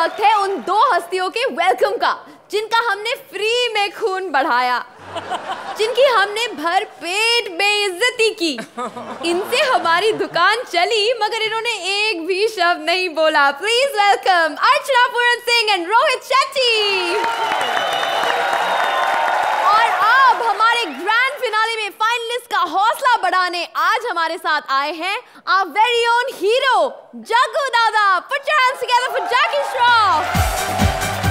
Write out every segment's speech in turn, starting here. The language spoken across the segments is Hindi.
वक्त है उन दो हस्तियों के वेलकम का, जिनका हमने फ्री में खून बढ़ाया, जिनकी हमने भर पेट बेइज्जती की। इनसे हमारी दुकान चली मगर इन्होंने एक भी शब्द नहीं बोला। Please welcome Archana Puran Singh and Rohit Shetty. और अब हमारे ग्रैंड फिनाले में फाइनलिस्ट का हौसला बढ़ाने आज हमारे साथ आए हैं our very own hero Jaggu दादा। Put your hands together for Jackie Shroff।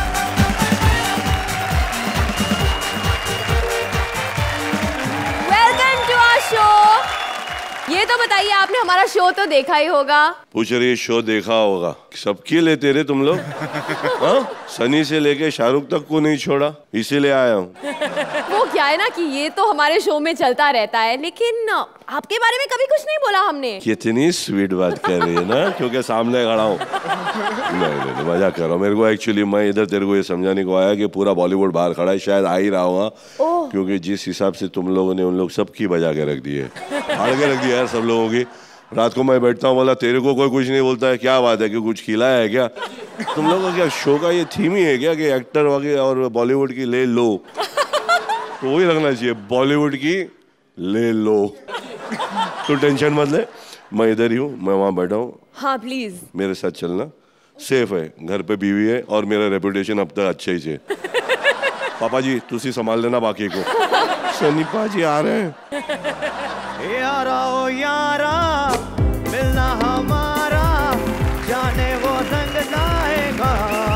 Welcome to our show. ये तो बताइए, आपने हमारा शो तो देखा ही होगा। पूछ रही शो देखा होगा, सबके लेते रहे तुम लोग। हाँ, सनी से लेके शाहरुख तक को नहीं छोड़ा, इसीलिए आया हूँ। वो क्या है ना कि ये तो हमारे शो में चलता रहता है, लेकिन आपके बारे में कभी कुछ नहीं बोला हमने। कितनी स्वीट बात कर रही है ना, क्योंकि सामने खड़ा हूँ। नहीं, मजाक कर रहा हूँ। मेरे को एक्चुअली मैं इधर तेरे को ये समझाने को आया कि पूरा बॉलीवुड बाहर खड़ा है, शायद आ ही रहा होगा, क्योंकि जिस हिसाब से तुम लोगों ने उन लोग सबकी बजा के रख दी है, फाड़ के रख दिया यार सब लोगों की। रात को मैं बैठता हूँ, बोला तेरे को कोई कुछ नहीं बोलता है, क्या बात है कि कुछ खिलाया है क्या? तुम लोगों का क्या शो का ये थीम ही है क्या कि एक्टर वगैरह और बॉलीवुड की ले लो? तो वही रखना चाहिए, बॉलीवुड की ले लो। तो टेंशन मत ले, मैं इधर ही हूँ, मैं वहाँ बैठा हूँ। हाँ प्लीज मेरे साथ चलना, सेफ है, घर पे बीवी है और मेरा रेपुटेशन अब तक अच्छा ही है। पापा जी तुसी संभाल लेना बाकी को। सनी पाजी आ रहे हैं। यारा ओ यारा मिलना हमारा, जाने वो रंग लाएगा।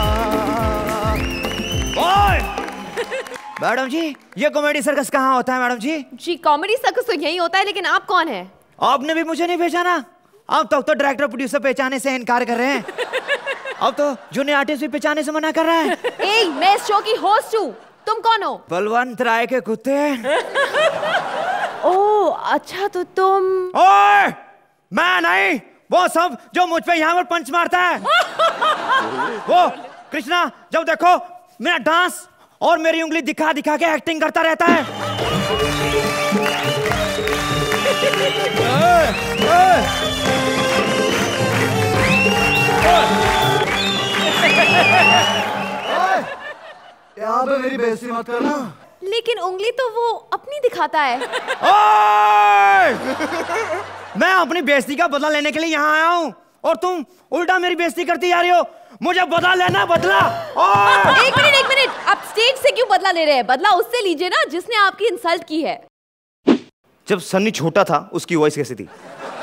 मैडम जी, ये कॉमेडी सर्कस कहाँ होता है मैडम जी? जी कॉमेडी सर्कस तो यही होता है, लेकिन आप कौन है? आपने भी मुझे नहीं पहचाना? आप तो डायरेक्टर प्रोड्यूसर पहचाने से इनकार कर रहे हैं। अब तो जूनियर आर्टिस्ट भी पहचाने से मना कर रहा है। ए, मैं इस शो की होस्ट हूँ, तुम कौन हो? बलवंत राय के कुत्ते। ओह अच्छा, तो तुम? ओए, मैं नहीं, वो सब जो मुझ पे यहाँ पर पंच मारता है। वो कृष्णा, जब देखो मेरा डांस और मेरी उंगली दिखा दिखा के एक्टिंग करता रहता है। यहाँ पे मेरी बेइज्जती मत करना। लेकिन उंगली तो वो अपनी दिखाता है। मैं अपनी बेइज्जती का बदला लेने के लिए यहाँ आया हूँ और तुम उल्टा मेरी बेइज्जती करती जा रही हो। मुझे बदला लेना, बदला। एक मिनट, आप स्टेज से क्यों बदला ले रहे हैं? बदला उससे लीजिए ना जिसने आपकी इंसल्ट की है। जब सन्नी छोटा था उसकी वॉइस कैसी थी?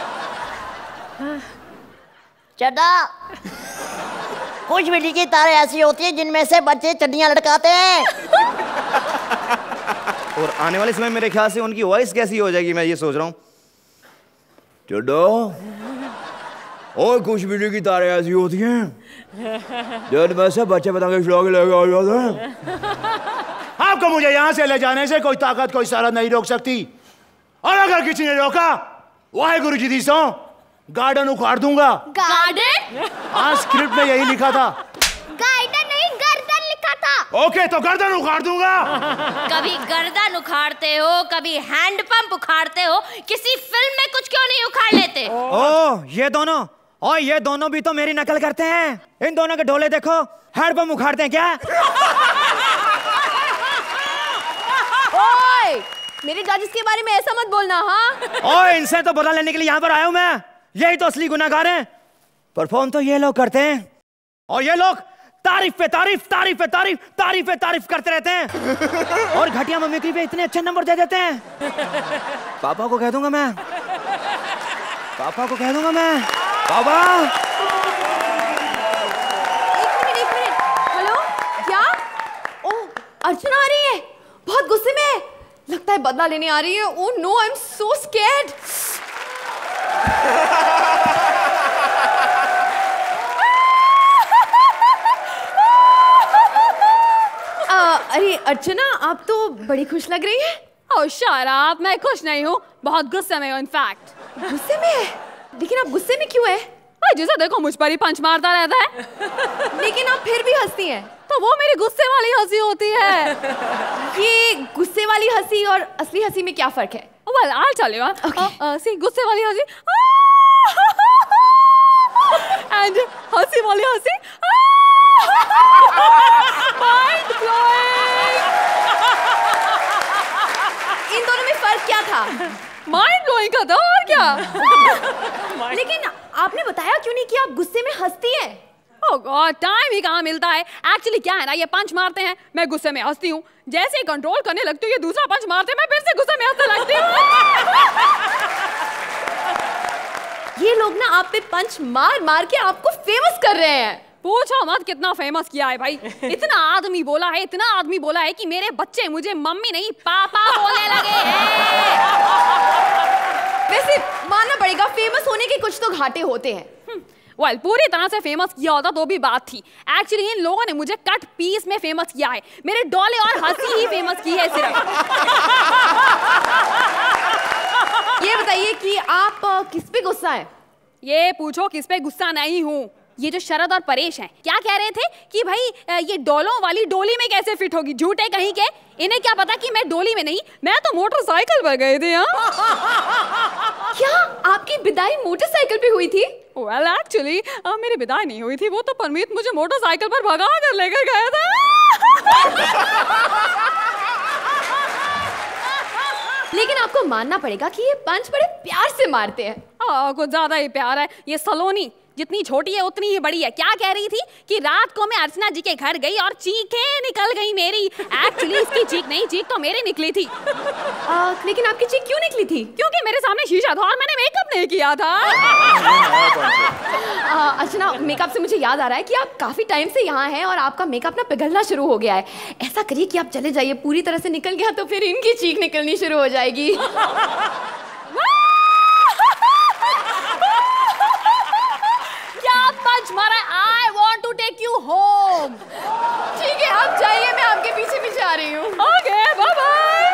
चड्डा, कुछ बिजली की तारें ऐसी होती है जिनमें से बच्चे चड्डियां लटकाते हैं। और आने वाले समय मेरे ख्याल से उनकी वॉइस कैसी हो जाएगी, मैं ये सोच रहा हूँ। चड्डा, और कुछ बिजली की तारें ऐसी होती हैं जिनमें से बच्चे पतंग लेके आ जाते हैं। आपको मुझे यहाँ से ले जाने से कोई ताकत, कोई सारा नहीं रोक सकती। और अगर किसी ने रोका, वाहेगुरु जी दी सौ, गार्डन उखाड़ दूंगा। गार्डन? हाँ, स्क्रिप्ट में यही लिखा था। गार्डन नहीं, गर्दन लिखा था। ओके, तो गर्दन उखाड़ दूंगा। कभी गर्दन उखाड़ते हो, कभी हैंडपंप उखाड़ते हो, किसी फिल्म में कुछ क्यों नहीं उखाड़ लेते? ओह, ये दोनों, और ये दोनों भी तो मेरी नकल करते हैं। इन दोनों के ढोले देखो, हैंडपंप उखाड़ते हैं क्या? ओए, मेरे जजेस के बारे में ऐसा मत बोलना। हाँ, ओए, इनसे तो बदला लेने के लिए यहाँ पर आया हूँ मैं। यही तो असली गुनाहगार हैं। परफॉर्म तो ये लोग करते हैं और ये लोग तारीफ पे तारीफ, तारीफ पे तारीफ, तारीफ पे तारीफ करते रहते हैं और घटिया मिमिक्री पे इतने अच्छे नंबर दे देते हैं। पापा को कह दूंगा मैं, पापा को कह दूंगा मैं। पापा, एक मिनट, हेलो, क्या? ओह, अर्चना आ रही है, बहुत गुस्से में है, लगता है बदला लेने आ रही है। Oh no, I am so scared. अरे अर्चना, आप तो बड़ी खुश लग रही है। ओह शराब, मैं खुश नहीं हूँ, बहुत गुस्से में हूँ। इनफैक्ट गुस्से में है? लेकिन आप गुस्से में क्यों है? जैसा देखो मुझ पर ही पंच मारता रहता है। लेकिन आप फिर भी हंसती हैं। तो वो मेरी गुस्से वाली हंसी होती है। ये गुस्से वाली हंसी और असली हंसी में क्या फर्क है? Well, I'll tell you. See, गुस्से वाली हंसी and हंसी वाली हंसी वहीं का था और क्या। लेकिन आपने बताया क्यों नहीं कि आप गुस्से में हंसती हैं? ओह गॉड, टाइम ही कहाँ मिलता है। एक्चुअली क्या है ना, ये पंच मारते हैं, मैं गुस्से में हंसती हूँ। जैसे ही कंट्रोल करने लगती हूँ, ये दूसरा पंच मारते हैं, मैं फिर से गुस्से में हंसने लगती हूँ। ये लोग ना आप पे पंच मार मार के आपको फेमस कर रहे हैं। पूछो मत कितना फेमस किया है भाई। इतना आदमी बोला है, इतना आदमी बोला है कि मेरे बच्चे मुझे मम्मी नहीं पापा बोलने लगे हैं। वैसे मानना पड़ेगा फेमस होने के कुछ तो घाटे होते हैं। वेल, पूरी तरह से फेमस किया होता तो भी बात थी। एक्चुअली इन लोगों ने मुझे कट पीस में फेमस किया है। मेरे डोले और हंसी ही फेमस की है सिर्फ। ये बताइए कि आप किस पे गुस्सा है? ये पूछो किस पे गुस्सा नहीं हूँ। ये जो शरद और परेश हैं, क्या कह रहे थे कि भाई ये डोलों वाली डोली में कैसे फिट होगी। झूठे कहीं के, इन्हें क्या पता कि मैं डोली में नहीं, मैं तो मोटरसाइकिल पर गए थे। क्या आपकी विदाई मोटरसाइकिल पे हुई थी? वेल एक्चुअली मेरी विदाई नहीं हुई थी, वो तो परमीत मुझे मोटरसाइकिल पर भगा कर लेकर गया था। लेकिन आपको मानना पड़ेगा कि ये पंच बड़े प्यार से मारते हैं। कुछ ज्यादा ही प्यार है। ये सलोनी जितनी छोटी है उतनी ही बड़ी है। क्या कह रही थी कि रात को मैं अर्चना जी के घर गई और चीखें निकल गई मेरी। एक्चुअली इसकी चीख नहीं, चीख तो मेरी निकली थी। लेकिन आपकी चीख क्यों निकली थी? क्योंकि मेरे सामने शीशा था और मैंने मेकअप नहीं किया था। अर्चना, मेकअप से मुझे याद आ रहा है कि आप काफी टाइम से यहाँ हैं और आपका मेकअप ना पिघलना शुरू हो गया है। ऐसा करिए कि आप चले जाइए, पूरी तरह से निकल गया तो फिर इनकी चीख निकलनी शुरू हो जाएगी। पंच मारा। I want to take you home. ठीक है, आप जाइए, मैं आपके पीछे पीछे आ रही हूँ। Okay, bye bye.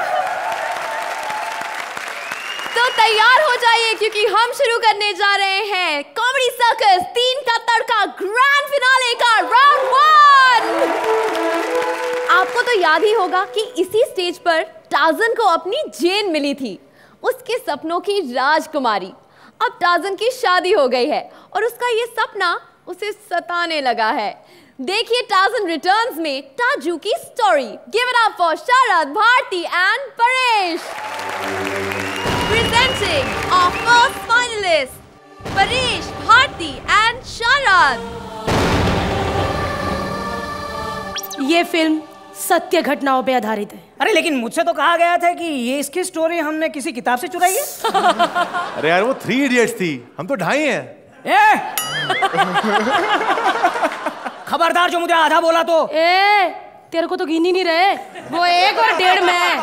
तो तैयार हो जाइए क्योंकि हम शुरू करने जा रहे हैं कॉमेडी सर्कस 3 का तड़का ग्रैंड फिनाले का राउंड 1। आपको तो याद ही होगा कि इसी स्टेज पर टार्ज़न को अपनी जेन मिली थी, उसके सपनों की राजकुमारी। अब टार्ज़न की शादी हो गई है और उसका ये सपना उसे सताने लगा है। देखिए टार्ज़न रिटर्न्स में ताजू की story. Give it up for Sharad, Bharti and Paresh. Presenting our first finalist, Paresh, Bharti and Sharad. ये फिल्म सत्य घटनाओं पे आधारित है। अरे लेकिन मुझसे तो कहा गया था कि ये इसकी स्टोरी हमने किसी किताब से चुराई है। अरे यार वो 3 इडियट्स थी, हम तो 2.5 हैं। खबरदार जो मुझे आधा बोला तो। तेरे को तो गिन ही नहीं रहे, वो 1 और 1.5 में।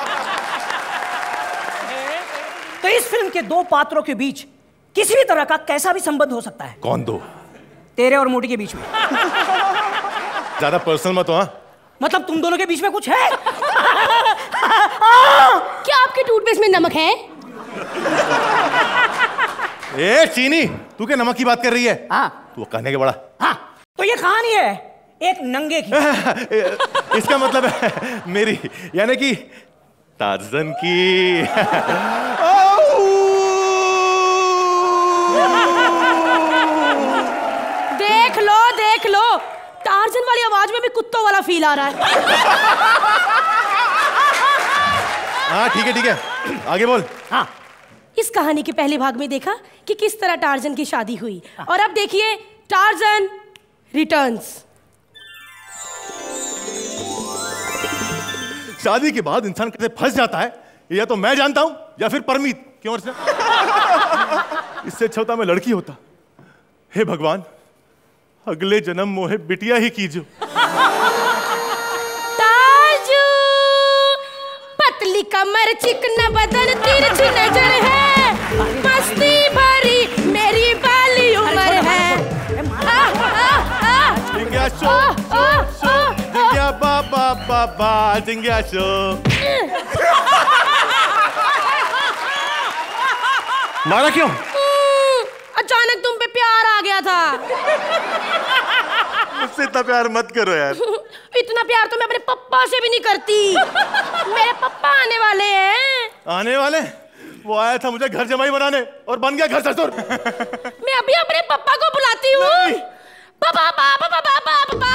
तो इस फिल्म के 2 पात्रों के बीच किसी भी तरह का कैसा भी संबंध हो सकता है। कौन 2? तेरे और मोटी के बीच में। ज्यादा पर्सनल मत हो। हाँ, मतलब तुम दोनों के बीच में कुछ है? क्या आपके टूथपेस्ट में नमक है? ए चीनी, तू क्या नमक की बात कर रही है? हाँ। तू कहने के बड़ा। हाँ, तो ये कहानी है एक नंगे की। इसका मतलब है मेरी, यानी कि टार्ज़न की। देख लो, टार्ज़न वाली आवाज में भी कुत्तों वाला फील आ रहा है। हाँ ठीक है, आगे बोल। हाँ, इस कहानी के पहले भाग में देखा कि किस तरह टार्ज़न की शादी हुई, और अब देखिए टार्ज़न रिटर्न्स। शादी के बाद इंसान कैसे फंस जाता है, या तो मैं जानता हूं या फिर परमीत। क्यों अर्चना? इससे अच्छा होता मैं लड़की होता। हे भगवान, अगले जन्म मोहे बिटिया ही कीजो। ताजू, पतली कमर, चिकना बदन, तिरछ नजर है, मस्ती भरी मेरी बाली उम्र है। जिंगिया शो, जिंगिया बाबा, जिंगिया शो। मारा क्यों? अचानक तुम पे प्यार आ गया था। मुझसे इतना प्यार मत करो यार। इतना प्यार तो मैं अपने पप्पा से भी नहीं करती। मेरे पप्पा आने वाले हैं। आने वाले? वो आया था मुझे घर जमाई बनाने और बन गया घर ससुर। मैं अभी अपने पप्पा को बुलाती हूँ। पापा पापा पापा पापा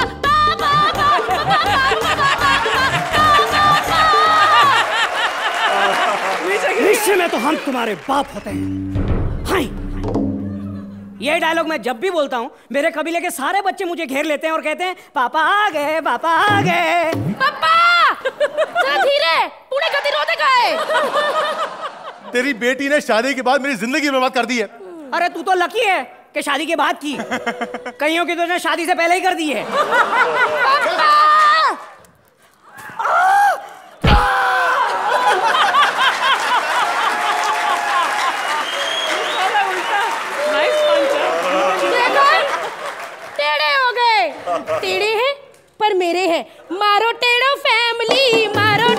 निश्चय में तो हम तुम्हारे बाप होते हैं। हाय, ये डायलॉग मैं जब भी बोलता हूँ मेरे कबीले के सारे बच्चे मुझे घेर लेते हैं और कहते हैं पापा आ गए, पापा आ गए। पापा जरा धीरे, पूरे गतिरोधे का है। तेरी बेटी ने शादी के बाद मेरी जिंदगी बर्बाद कर दी है। अरे तू तो लकी है कि शादी के बाद की, कईयों की तो ने शादी से पहले ही कर दी है। टेढ़े हो गए। टेढ़े हैं पर मेरे हैं। मारो टेढ़ो फैमिली, मारो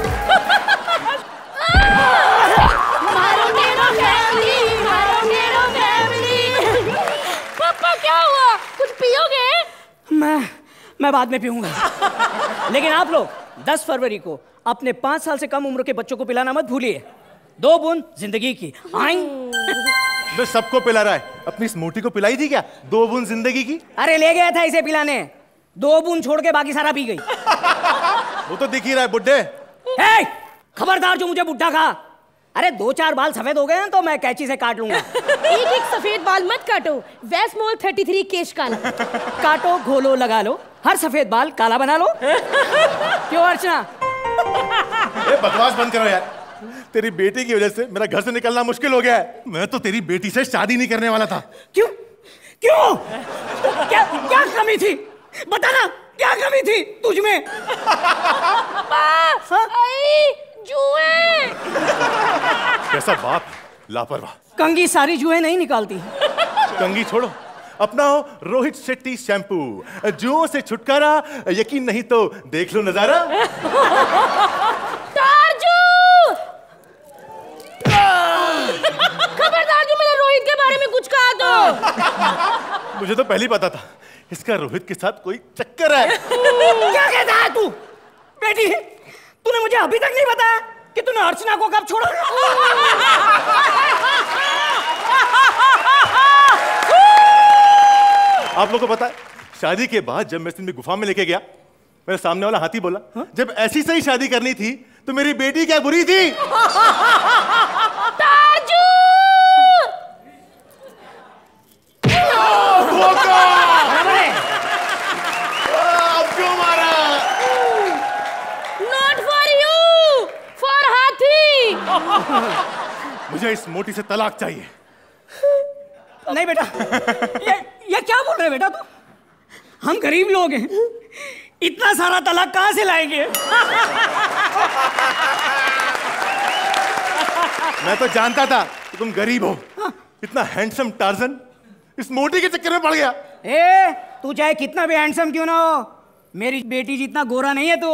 मारो टेढ़ो फैमिली, मारो टेढ़ो फैमिली। पापा क्या हुआ? कुछ पियोगे? मैं बाद में पीऊंगा। लेकिन आप लोग 10 फरवरी को अपने 5 साल से कम उम्र के बच्चों को पिलाना मत भूलिए। 2 बूंद जिंदगी की। मैं सबको पिला रहा है, अपनी इस मोटी को पिलाई थी क्या 2 बूंद जिंदगी की? अरे ले गया था इसे पिलाने, 2 बूंद छोड़ के बाकी सारा पी गई। वो तो दिख ही रहा है बुड्ढे। खबरदार जो मुझे बुड्ढा कहा। अरे 2-4 बाल सफेद हो गए हैं तो मैं कैंची से काट लूंगा। एक सफेद बाल मत काटो, वेस्मोल 33 केश काला। काटो, घोलो, लगा लो, हर सफेद बाल काला बना लो। क्यों अर्चना? बकवास बंद करो यार। तेरी बेटी की वजह से मेरा घर से निकलना मुश्किल हो गया है। मैं तो तेरी बेटी से शादी नहीं करने वाला था। क्यों? क्यों? क्या कमी थी? बताना, क्या कमी थी तुझ में? जुए। कैसा बाप, लापरवाह। कंगी सारी जुए नहीं निकालती। कंगी छोड़ो, अपनाओ रोहित शेट्टी शैम्पू। जुओं से छुटकारा, यकीन नहीं तो देख लो नजारा। खबरदार जो मैंने रोहित के बारे में कुछ कहा तो। मुझे तो पहले ही पता था इसका रोहित के साथ कोई चक्कर है। क्या कहता है तू? बेटी, तूने मुझे अभी तक नहीं बताया कि तूने अर्चना को कब छोड़ा? आप लोगों को पता है, शादी के बाद जब मैं इस दिन गुफा में लेके गया, मेरे सामने वाला हाथी बोला, जब ऐसी सही शादी करनी थी तो मेरी बेटी क्या बुरी थी? ताजू! अब क्यों मारा? Not for you, for हाथी। मुझे इस मोटी से तलाक चाहिए। नहीं बेटा, ये क्या बोल रहे हैं बेटा तू? हम गरीब लोग हैं, इतना सारा तलाक कहां से लाएंगे? मैं तो जानता था कि तुम गरीब हो। इतना हैंडसम टार्जन इस मोटी के चक्कर में पड़ गया। तू चाहे कितना भी हैंडसम क्यों ना हो, मेरी बेटी जितना गोरा नहीं है तू।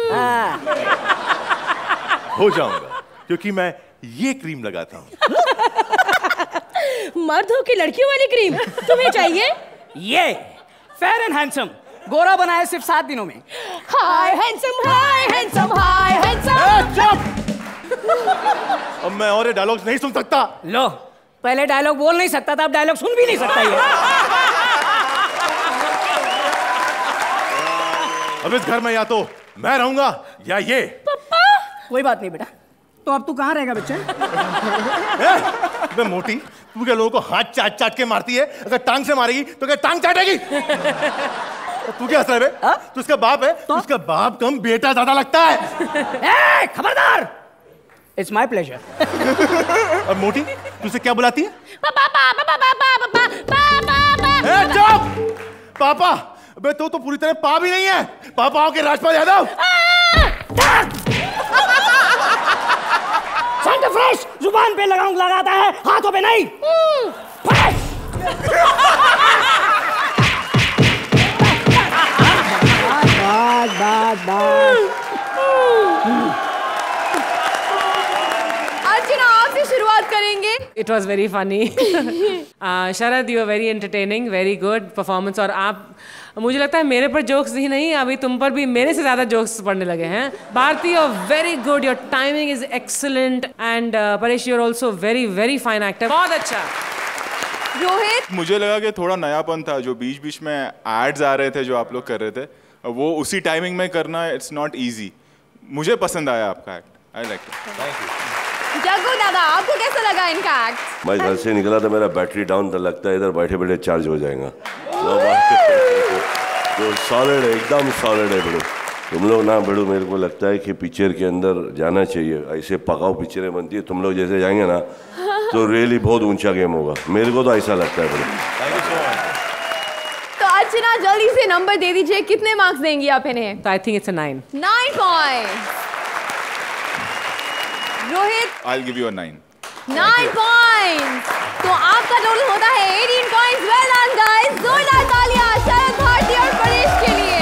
हो जाऊंगा क्योंकि मैं ये क्रीम लगाता हूँ। मर्द हो कि लड़कियों वाली क्रीम तुम्हें चाहिए? ये फेयर एंड हैंडसम गोरा बनाया सिर्फ 7 दिनों में। Hi handsome, hi handsome, hi handsome. अब मैं और ये डायलॉग्स नहीं सुन सकता। लो, पहले डायलॉग बोल नहीं सकता था, अब डायलॉग सुन भी नहीं सकता ये। अब इस घर में या तो मैं रहूंगा या ये। पापा कोई बात नहीं बेटा, तो अब तू कहाँ रहेगा बच्चे? मैं मोटी, तू क्या लोगों को हाथ चाट चाट के मारती है? अगर टांग से मारेगी तो क्या टांग चाटेगी? तू क्या हंस रहा है? तू इसका बाप है तो? उसका बाप कम बेटा ज्यादा लगता है। खबरदार! It's my pleasure. और मोटी, तू इसे क्या बुलाती है? पापा पापा पापा पापा पापा। चुप! पापा? अबे तो पूरी तरह पा भी नहीं है। पापाओं के राजपाल यादव। सेंटर फ्रेश जुबान पे लगाता है, हाथों पे नहीं। अर्चना आपसे शुरुआत करेंगे। It was very funny. Sharad, you were very entertaining, very good performance. और आप, मुझे लगता है मेरे पर जोक्स ही नहीं, अभी तुम पर भी मेरे से ज्यादा जोक्स पड़ने लगे हैं। Bharti, you're very good, your timing is excellent, and Paresh, you're also very very fine actor. बहुत अच्छा। रोहित, मुझे लगा कि थोड़ा नयापन था, जो बीच बीच में एड्स आ रहे थे जो आप लोग कर रहे थे, वो उसी टाइमिंग में करना, इट्स नॉट ईजी। मुझे पसंद आया आपका act, I like it. Thank you. Jaggu Dada, आपको कैसा लगा इनका एक्ट? मैं घर से निकला था, मेरा बैटरी डाउन था, लगता है इधर बैठे बैठे चार्ज हो जाएगा। तो सॉलिड है, एकदम सॉलिड है बड़ू। तुम लोग ना बड़ू, मेरे को लगता है कि पिक्चर के अंदर जाना चाहिए। ऐसे पकाओ पिक्चरें बनती है, तुम लोग जैसे जाएंगे ना तो रियली बहुत ऊंचा गेम होगा। मेरे को तो ऐसा लगता है बड़ू। तो अर्चना जल्दी से नंबर दे दीजिए, कितने मार्क्स देंगी आप इन्हें? तो I think it's a 9 points. Rohit, I'll give you a 9. 9 points. तो आपका टोटल होता है 18 पॉइंट्स। वेल डन गाइस, जोरदार तालियां शरद भारती और परेश के लिए।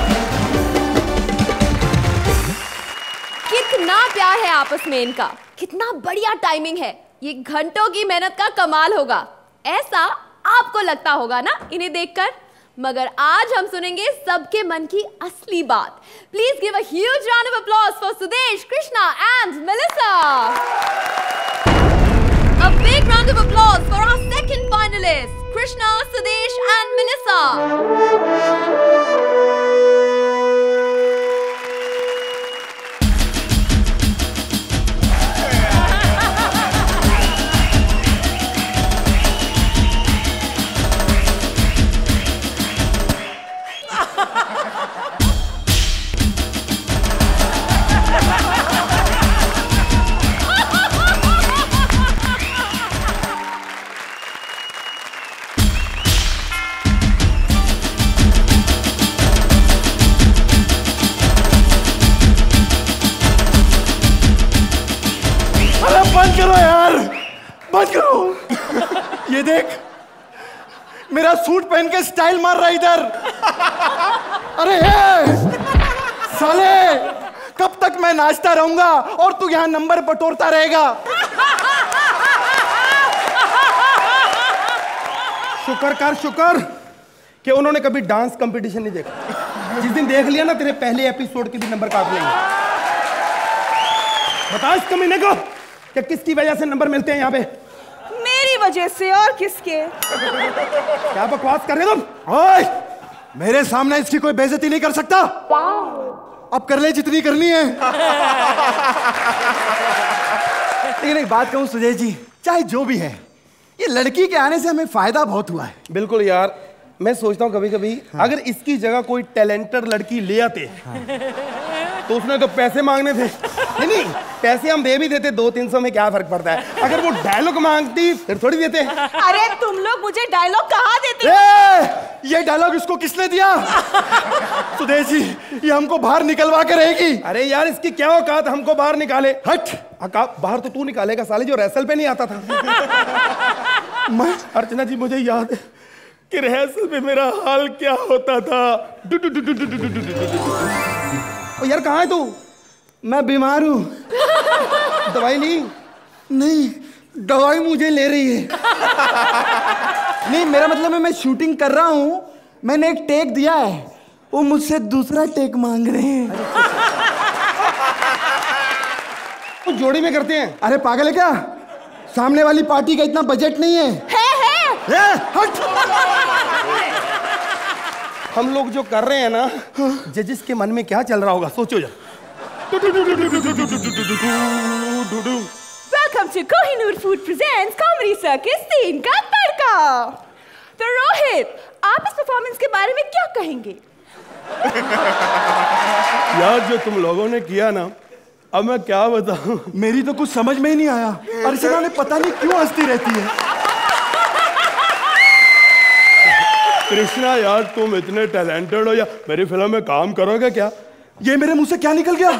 कितना प्यार है आपस में इनका, कितना बढ़िया टाइमिंग है। ये घंटों की मेहनत का कमाल होगा, ऐसा आपको लगता होगा ना इन्हें देखकर। मगर आज हम सुनेंगे सबके मन की असली बात। Please give a huge round of applause for Sudesh, Krishna and Melissa. A big round of applause for our second finalists, Krishna, Sudesh and Melissa. बंद करो यार, बंद करो। ये देख, मेरा सूट पहन के स्टाइल मार रहा है इधर। अरे साले, कब तक मैं नाचता रहूंगा और तू यहाँ नंबर बटोरता रहेगा? शुक्र कर, शुक्र कि उन्होंने कभी डांस कंपटीशन नहीं देखा। जिस दिन देख लिया ना, तेरे पहले एपिसोड के भी नंबर काट लेंगे। बता इस कमीने को कि किसकी वजह से नंबर मिलते हैं यहाँ पे? मेरी वजह से, और किसके? क्या बकवास कर रहे तुम? ओए, मेरे सामने इसकी कोई बेइज्जती नहीं कर सकता। अब कर ले जितनी करनी है। लेकिन एक बात कहूं सुदेश जी, चाहे जो भी है, ये लड़की के आने से हमें फायदा बहुत हुआ है। बिल्कुल यार, मैं सोचता हूँ कभी कभी अगर इसकी जगह कोई टैलेंटेड लड़की ले आते तो उसने तो पैसे मांगने थे। नहीं, पैसे हम दे भी देते, 200-300 में क्या फर्क पड़ता है। अगर वो डायलॉग मांगती फिर थोड़ी देते। अरे तुम लोग मुझे डायलॉग कहाँ देते? ये डायलॉग इसको किसने दिया? सुदेश जी, ये हमको बाहर निकलवा के रहेगी। अरे यार, इसकी क्या औकात हमको बाहर निकाले? हट, बाहर तो तू निकालेगा साले, जो रेसल पे नहीं आता था। मैं अर्चना जी, मुझे याद है कि रिहर्सल पे मेरा हाल क्या होता था। ओ यार, कहाँ है तू? मैं बीमार हूँ। दवाई ली? नहीं, दवाई मुझे ले रही है। नहीं, मेरा मतलब है मैं शूटिंग कर रहा हूँ, मैंने एक टेक दिया है, वो मुझसे दूसरा टेक मांग रहे हैं। तो जोड़ी में करते हैं। अरे पागल है क्या? सामने वाली पार्टी का इतना बजट नहीं है। हट। हम लोग जो कर रहे हैं ना, जजिस के मन में क्या चल रहा होगा, सोचो यार। Welcome to Kohinoor Food presents Comedy Circus scene का तड़का। तो रोहित, आप इस परफॉर्मेंस के बारे में क्या कहेंगे? यार, जो तुम लोगों ने किया ना, अब मैं क्या बताऊं। मेरी तो कुछ समझ में ही नहीं आया। अर्चना ने पता नहीं क्यों हंसती रहती है। कृष्णा यार, तुम इतने टैलेंटेड हो, या मेरी फिल्म में काम करोगे क्या? ये मेरे मुंह से क्या निकल गया?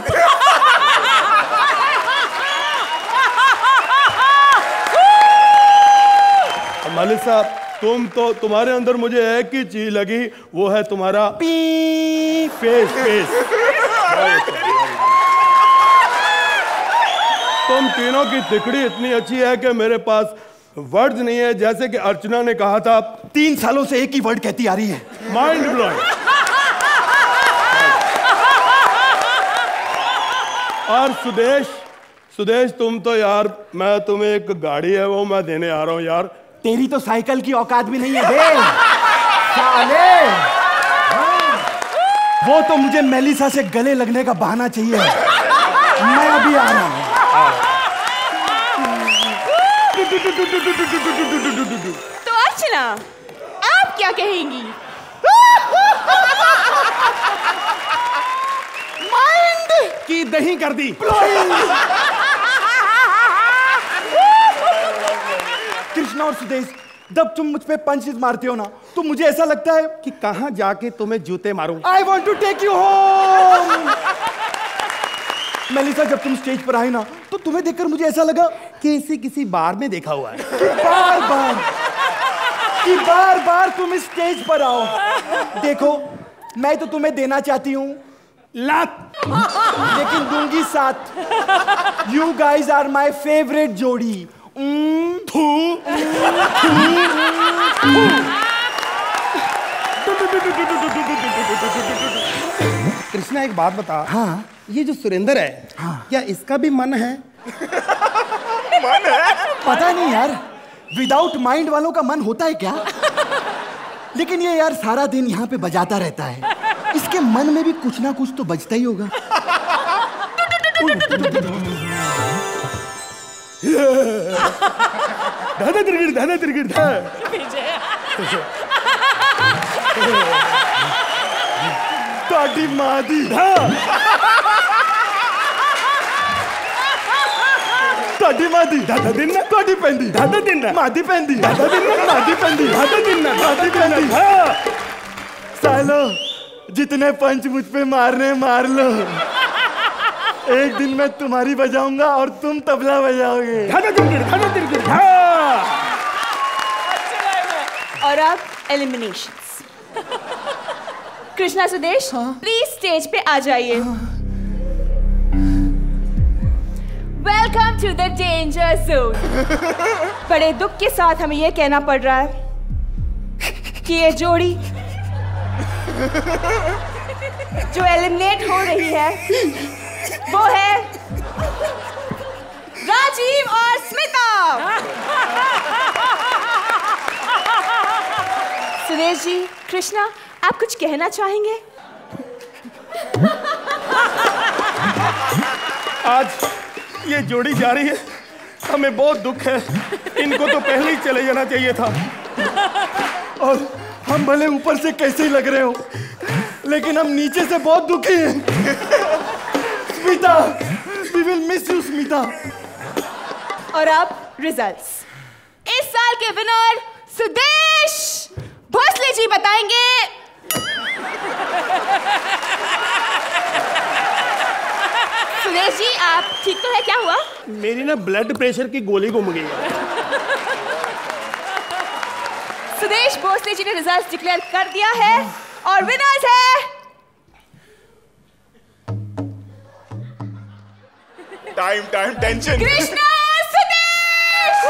मेलिसा, तुम्हारे अंदर मुझे एक ही चीज लगी, वो है तुम्हारा फेस। तुम तीनों की तिकड़ी इतनी अच्छी है कि मेरे पास वर्ड्स नहीं है। जैसे कि अर्चना ने कहा था, 3 सालों से एक ही वर्ड कहती आ रही है, माइंड ब्लोइंग। और सुदेश, तुम तो यार, मैं तुम्हें एक गाड़ी है वो मैं देने आ रहा हूँ यार। तेरी तो साइकिल की औकात भी नहीं है बे साले। वो तो मुझे मेलिसा से गले लगने का बहाना चाहिए। मैं अभी आ रहा हूँ। तो अर्चना आप क्या कहेंगी? माइंड की दही कर दी। कृष्णा और सुदेश, जब तुम मुझ पे पंचेस मारते हो ना तो मुझे ऐसा लगता है कि कहां जाके तुम्हें जूते मारूं। I want to take you home. Melissa, जब तुम स्टेज पर आई ना तो तुम्हें देखकर मुझे ऐसा लगा कि इसे किसी बार में देखा हुआ है। बार बार तुम इस स्टेज पर आओ। देखो, मैं तो तुम्हें देना चाहती हूँ लात, लेकिन दूंगी साथ। You guys are my favourite जोड़ी। कृष्णा, एक बात बता। हाँ? ये जो सुरेंद्र है, हाँ, क्या इसका भी मन है? मन है? पता नहीं यार, विदाउट माइंड वालों का मन होता है क्या? लेकिन ये यार सारा दिन यहाँ पे बजाता रहता है, इसके मन में भी कुछ ना कुछ तो बजता ही होगा। दादा तिरगिड़, दादा तिरगिड़, ताटी मादी ताटी मादी दादा दिन ताटी पेंदी दादा दिन मादी पेंदी दादा दिन मादी पेंदी दादा दिन मादी पेंदी। सालो, जितने पंच मुझ पे मारने मार लो, एक दिन मैं तुम्हारी बजाऊंगा और तुम तबला बजाओगे। और अब eliminations. Krishna, Sudesh, please stage पे आ जाइए। Welcome to the danger zone. बड़े दुख के साथ हमें यह कहना पड़ रहा है कि ये जोड़ी जो एलिमिनेट हो रही है वो है राजीव और स्मिता। सुदेश जी, कृष्णा, आप कुछ कहना चाहेंगे? आज ये जोड़ी जा रही है, हमें बहुत दुख है। इनको तो पहले ही चले जाना चाहिए था। और हम भले ऊपर से कैसे ही लग रहे हो, लेकिन हम नीचे से बहुत दुखी हैं। Smita, we will miss you, Smita. और अब रिजल्ट्स। इस साल के विनर सुदेश भोसले जी बताएंगे। सुदेश जी, आप ठीक तो है? क्या हुआ? मेरी ना ब्लड प्रेशर की गोली गुम गई है। सुदेश भोसले जी ने रिजल्ट डिक्लेयर कर दिया है और विनर्स है टाइम टेंशन। कृष्णा और सुदेश।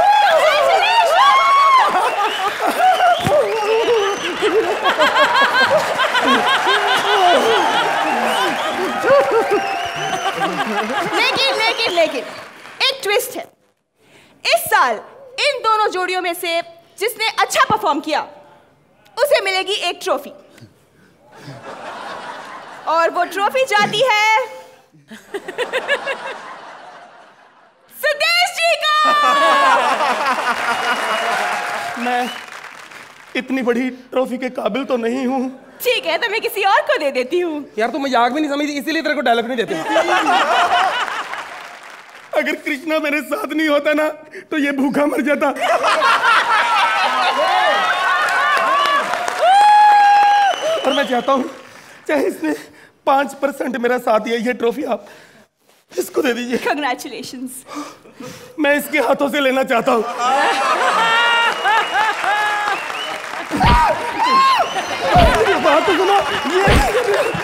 लेकिन एक ट्विस्ट है। इस साल इन दोनों जोड़ियों में से जिसने अच्छा परफॉर्म किया उसे मिलेगी एक ट्रॉफी, और वो ट्रॉफी जाती है सुदेश जी को। मैं इतनी बड़ी ट्रॉफी के काबिल तो नहीं हूँ। ठीक है, तो मैं किसी और को दे देती हूँ। यार, तो मजाक भी नहीं समझी, इसीलिए तेरे को डायलॉग नहीं देते। अगर कृष्णा मेरे साथ नहीं होता ना तो ये भूखा मर जाता। और मैं चाहता हूँ, चाहे इसने 5% मेरा साथ दिया, ये ट्रॉफी आप इसको दे दीजिए। Congratulations। मैं इसके हाथों से लेना चाहता हूँ। बात तो सुनो, ये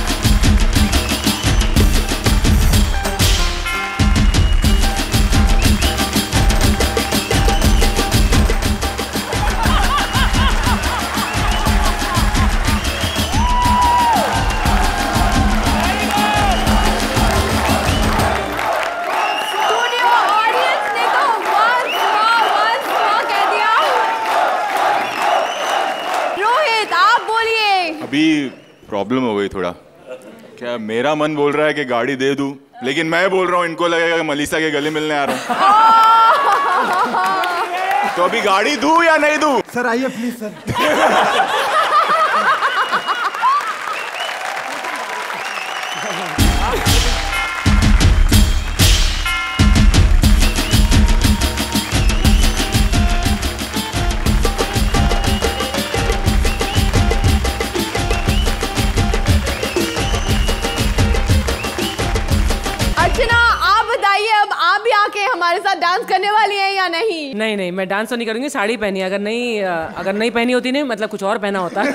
अभी प्रॉब्लम हो गई थोड़ा। क्या मेरा मन बोल रहा है कि गाड़ी दे दूं, लेकिन मैं बोल रहा हूँ इनको लगेगा कि मलिसा के गले मिलने आ रहा हूँ। तो अभी गाड़ी दूं या नहीं दूं? सर आइए प्लीज सर। अर्चना, आप बताइए, अब आप भी आके हमारे साथ डांस करने वाली हैं या नहीं? नहीं नहीं, मैं डांस तो नहीं करूंगी, साड़ी पहनी है। अगर नहीं पहनी होती नहीं, मतलब कुछ और पहना होता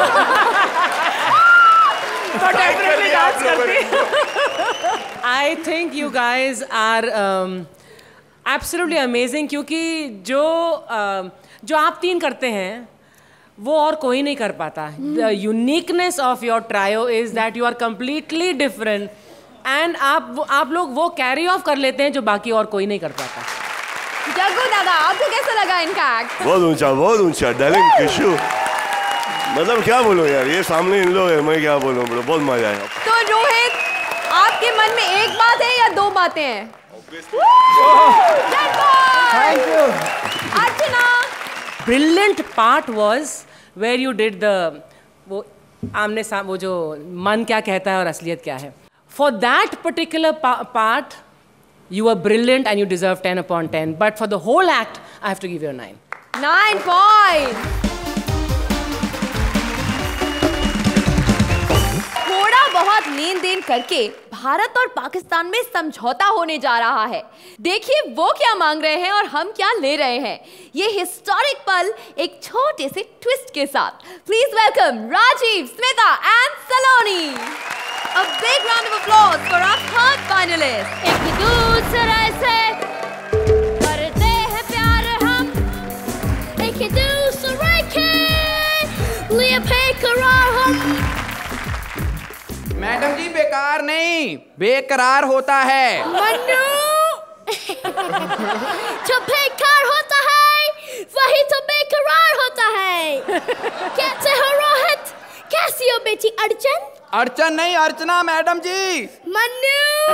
तो डेफिनेटली डांस करती। I think you guys are absolutely amazing, क्योंकि जो आप तीन करते हैं वो और कोई नहीं कर पाता। The uniqueness of your trio is that you are completely different and आप लोग वो कैरी ऑफ कर लेते हैं जो बाकी और कोई नहीं कर पाता। जग्गू दादा, आपको कैसा लगा इनका एक्ट? बहुत ऊंचा डार्लिंग किशु, मतलब क्या बोलूं यार, ये सामने इन लोग है, मैं क्या बोलूं, बहुत मजा आया। तो रोहित, आपके मन में एक बात है या दो बातें हैं? Thank you. Archana, brilliant part was where you did वो आमने वो जो मन क्या कहता है और असलियत क्या है। For that particular part, you were brilliant and you deserve 10 upon 10. But for the whole act, I have to give you a 9. 9 points. थोड़ा बहुत लेन देन करके भारत और पाकिस्तान में समझौता होने जा रहा है। देखिए वो क्या मांग रहे हैं और हम क्या ले रहे हैं। ये हिस्टोरिक पल एक छोटे से ट्विस्ट के साथ। Please welcome Rajeev, Smita and Saloni. A big round of applause for our third finalist. एक दूसरे से करते हैं प्यार हम, एक दूसरे के लिए बेकरार हम। मैडम जी बेकार नहीं, बेकरार होता है। मन्नू जो बेकार होता है वही तो बेकरार होता है। कैसे हो रोहित? कैसी हो बेटी अर्चन? अर्चन नहीं, अर्चना मैडम जी। मन्नू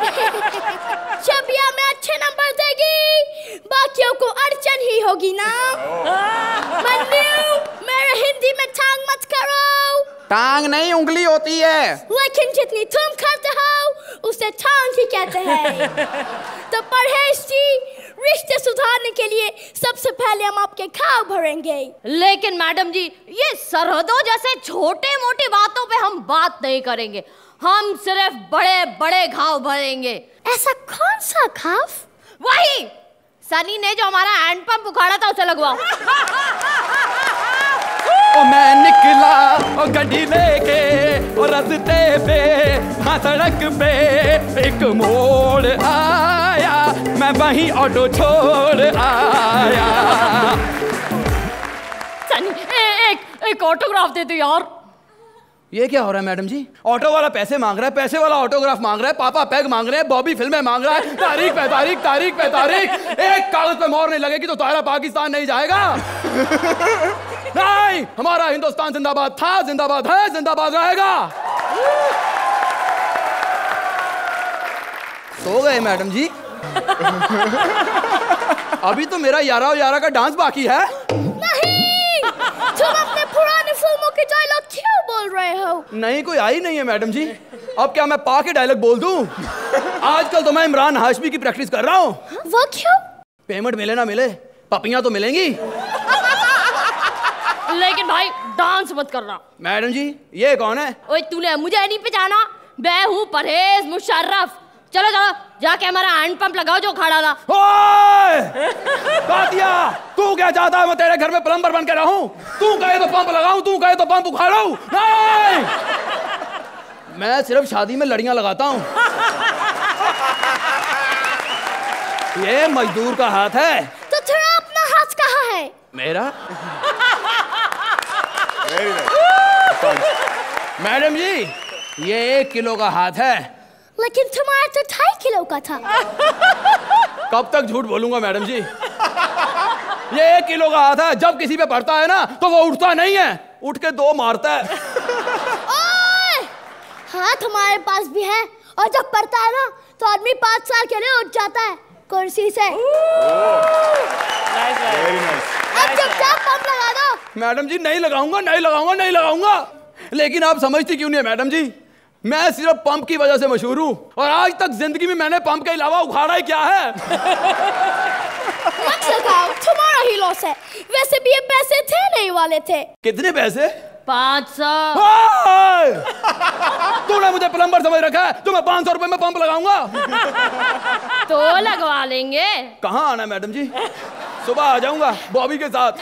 छबिया में अच्छे नंबर देगी, बाकियों को अर्चन ही होगी ना। मन्नू मेरे हिंदी में टांग मत करो। टांग नहीं, उंगली होती है। लेकिन जितनी तुम करते हो उसे टांग ही कहते हैं। तो परहेज जी, रिश्ते सुधारने के लिए सबसे पहले हम आपके घाव भरेंगे। लेकिन मैडम जी, ये सरहदों जैसे छोटे मोटी बातों पे हम बात नहीं करेंगे, हम सिर्फ बड़े बड़े घाव भरेंगे। ऐसा कौन सा घाव? वही सनी ने जो हमारा हैंडपंप उखाड़ा था उसे लगवाओ। ओ मैं निकला ओ गड्डी लेके और रास्ते पे हाँ सड़क पे एक मोड़ आया, मैं वहीं ऑटो छोड़ आया। सनी एक ऑटोग्राफ दे दो यार। ये क्या हो रहा है मैडम जी? ऑटो वाला पैसे मांग रहा है, पैसे वाला ऑटोग्राफ मांग रहा है, पापा पैग मांग रहे हैं, बॉबी फिल्में मांग रहा है, तारीख पे तारीख, तारीख पे तारीख। एक कागज पे मोहर नहीं लगेगी तो तुम्हारा पाकिस्तान नहीं जाएगा। नहीं, हमारा हिंदुस्तान जिंदाबाद था, जिंदाबाद है, जिंदाबाद रहेगा। सो गए मैडम जी? अभी तो मेरा यारा यारा का डांस बाकी है। नहीं, तुम अपने पुराने फिल्मों के डायलॉग क्यों बोल रहे हो? नहीं, कोई आई नहीं है मैडम जी। अब क्या मैं पा के डायलॉग बोल दूं? आजकल तो मैं इमरान हाशमी की प्रैक्टिस कर रहा हूँ। वो क्यों? पेमेंट मिले ना मिले, पपियां तो मिलेंगी। लेकिन भाई डांस मत करना। मैडम जी, ये कौन है? ओए तूने मुझे नहीं पहचाना? मैं हूँ परहेज मुशर्रफ। चलो चलो जाके हमारा हैंडपंप लगाओ जो खड़ा था। ओए! कातिया, तू क्या चाहता है मैं तेरे घर में प्लम्बर बन के रहूं? तू कहे तो पंप लगाऊं, तू कहे तो पंप उखाड़ूं। नहीं! मैं सिर्फ शादी में लड़ियां लगाता हूं। ये मजदूर का हाथ है। तो तेरा अपना हाथ कहाँ है? मेरा? मैडम जी, ये 1 किलो का हाथ है। लेकिन तुम्हारा तो 2.5 किलो का था। कब तक झूठ बोलूंगा मैडम जी? ये 1 किलो का हाथ है। जब किसी पे पड़ता है ना तो वो उठता नहीं है, उठ के 2 मारता है। ओए! हाथ हमारे पास भी है और जब पड़ता है ना तो आदमी 5 साल के लिए उठ जाता है कुर्सी से। अब चुपचाप पंप लगा दो। मैडम जी नहीं लगाऊंगा, नहीं लगाऊंगा, नहीं लगाऊंगा। लेकिन आप समझती क्यों नहीं है मैडम जी? मैं सिर्फ पंप की वजह से मशहूर हूँ और आज तक जिंदगी में मैंने पंप के अलावा उखाड़ा ही क्या है। मत लगाओ, तुम्हारा ही लॉस है। वैसे भी ये पैसे थे नहीं वाले थे। कितने पैसे? 500। तूने मुझे प्लम्बर समझ रखा है तो मैं 500 रुपए में पंप लगाऊंगा? तो लगवा लेंगे। कहाँ आना है मैडम जी? सुबह आ जाऊंगा बॉबी के साथ।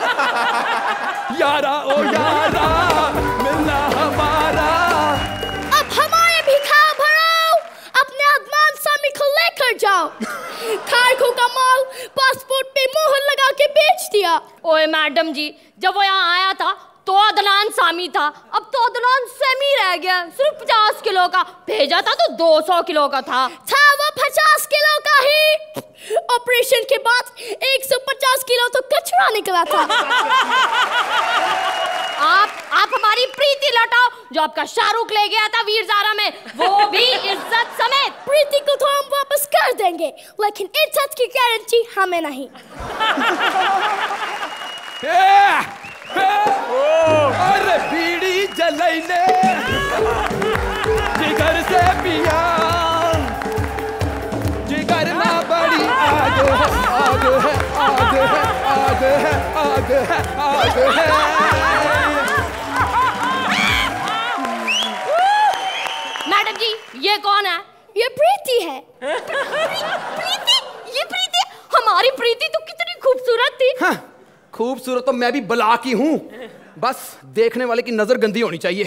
यारा ओ यारा मिलना हमारा। अब हमारे भी खा भराओ, अपने अदनान सामी को लेकर जाओ। खारखों का माल पासपोर्ट पे मोहर लगा के बेच दिया। ओए मैडम जी, जब वो यहाँ आया था तो अदनान सामी था, अब तो अदनान सेमी रह गया। सिर्फ 50 किलो का भेजा था तो 200 किलो का था वो 50 किलो का ही। ऑपरेशन के बाद 150 किलो तो कचरा निकला था। आप हमारी प्रीति लौटाओ जो आपका शाहरुख ले गया था वीर ज़ारा में, वो भी इज्जत समेत। प्रीति को तो हम वापस कर देंगे, लेकिन इज्जत की गारंटी हमें नहीं। अरे बीड़ी जलैले जिगर से पिया, जिगर ना बड़ी आग है, आग है, आग है, आग है, आग है, आग है। मैडम जी ये कौन है? ये प्रीति है। प्रीति? ये प्रीति? हमारी प्रीति तो कितनी खूबसूरत थी। हाँ, खूबसूरत तो मैं भी बला की हूँ, बस देखने वाले की नजर गंदी होनी चाहिए।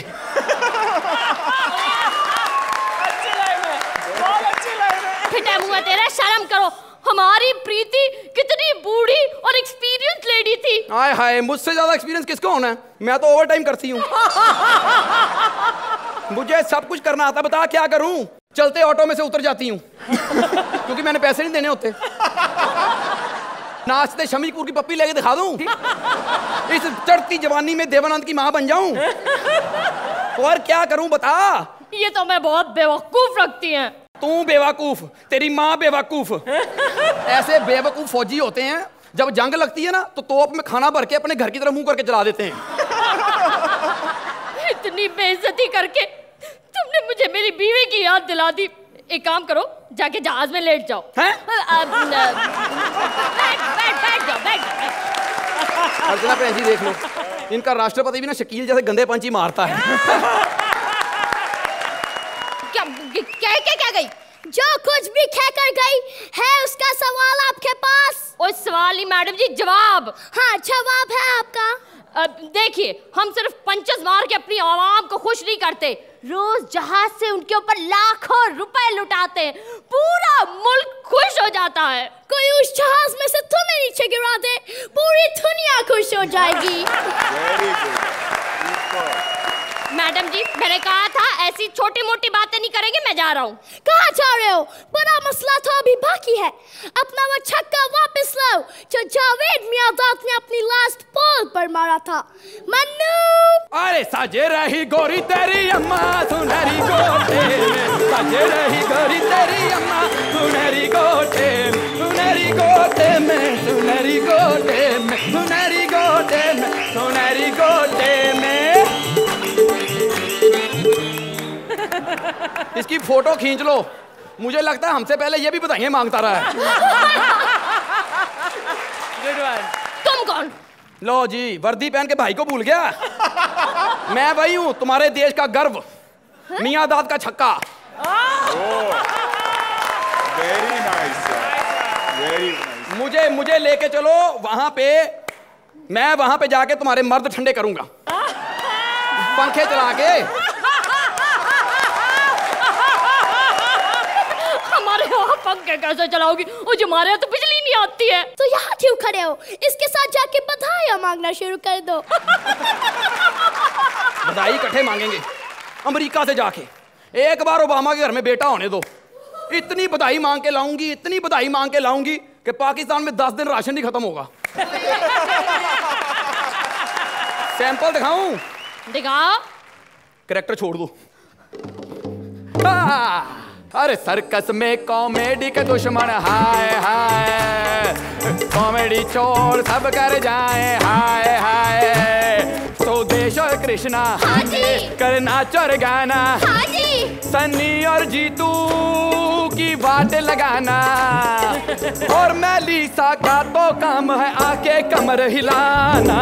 फिटे मुँह तेरे, शर्म करो। हमारी प्रीति कितनी बूढ़ी और एक्सपीरियंस लेडी थी। हाय हाय, मुझसे ज्यादा एक्सपीरियंस किसको होना है? मैं तो ओवर टाइम करती हूँ। मुझे सब कुछ करना आता, बता क्या करूँ? चलते ऑटो में से उतर जाती हूँ क्योंकि मैंने पैसे नहीं देने होते। नाचते शमीपुर की पप्पी लेके दिखा दूं? इस चढ़ती जवानी में देवानंद की माँ बन जाऊं? और क्या करूं बता? ये तो मैं बहुत बेवकूफ रखती हैं। तू बेवकूफ, तेरी माँ बेवकूफ। ऐसे बेवकूफ फौजी होते हैं, जब जंग लगती है ना तो तोप में खाना भर के अपने घर की तरफ मुंह करके चला देते हैं। इतनी बेइज्जती करके तुमने मुझे मेरी बीवी की याद दिला दी। एक काम करो, जाके जहाज में लेट जाओ। हैं? बैठ जाओ। अर्चना भैन जी देख लो, इनका राष्ट्रपति भी ना शकील जैसे गंदे पंची मारता है। क्या गई? जो कुछ भी कहकर गई है उसका सवाल आपके पास? उस सवाल ही मैडम जी जवाब। हाँ, जवाब है आपका। देखिए, हम सिर्फ पंचेस मार के अपनी आवाम को खुश नहीं करते, रोज जहाज से उनके ऊपर लाखों रुपए लुटाते हैं, पूरा मुल्क खुश हो जाता है। कोई उस जहाज में से तुम्हें नीचे गिरा दे, पूरी दुनिया खुश हो जाएगी। मैडम जी, मैंने कहा था ऐसी छोटी मोटी बातें नहीं करेंगे। मैं जा रहा हूँ। कहाँ जा रहे हो? बड़ा मसला तो अभी बाकी है। अपना वो छक्का वापस लाओ जो जावेद मियाँदाद ने अपनी लास्ट बॉल पर मारा था। मन्नू! अरे साजे रही गोरी तेरी अम्मा सुनहरी गोटे में, साजे रही गोरी तेरी अम्मा सुनहरी गोटे में, सुनहरी गोटे में, सुनहरी गोटे में, सुनहरी गोटे में, सुनहरी गोटे में। इसकी फोटो खींच लो, मुझे लगता है हमसे पहले ये भी बधाइयां मांगता रहा है। Good one. तुम कौन? लो जी, वर्दी पहन के भाई को भूल गया। मैं वही हूँ, तुम्हारे देश का गर्व, मियाँदाद का छक्का। Very nice, very nice. मुझे लेके चलो वहां पे, मैं वहां पे जाके तुम्हारे मर्द ठंडे करूंगा पंखे चला के। हमारे यहाँ पंखे कैसे चलाओगी? और हमारे यहाँ तो बिजली नहीं आती है। तो यहाँ क्यों खड़े हो? इसके साथ जाके बधाइयाँ मांगना शुरू कर दो। बधाई इकट्ठे मांगेंगे अमेरिका से जाके। एक बार ओबामा के घर में बेटा होने दो, इतनी बधाई मांग के लाऊंगी, इतनी बधाई मांग के लाऊंगी कि पाकिस्तान में 10 दिन राशन नहीं खत्म होगा। सैंपल दिखाऊं? दिखाओ। कैरेक्टर छोड़ दो। अरे सर्कस में कॉमेडी के दुश्मन हाय हाय, कॉमेडी छोड़ सब कर जाए हाय हाय। स्वदेश और कृष्णा हाँ जी। करना चोर गाना हाँ जी। सन्नी और जीतू की बात लगाना और मैं लीसा का तो काम है आके कमर हिलाना।